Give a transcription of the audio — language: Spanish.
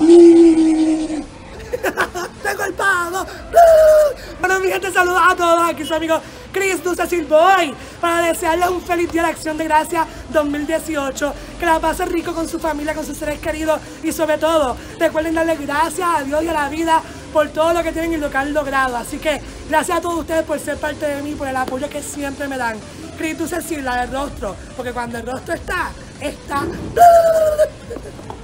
¡Tengo el pago! Bueno, mi gente, saludos a todos. Aquí su amigo Chris Dulce Silboy para desearles un feliz día de Acción de Gracias 2018. Que la pasen rico con su familia, con sus seres queridos y sobre todo, recuerden darle gracias a Dios y a la vida por todo lo que tienen y lo que han logrado. Así que gracias a todos ustedes por ser parte de mí, por el apoyo que siempre me dan. Chris Dulce Silboy, la del rostro, porque cuando el rostro está...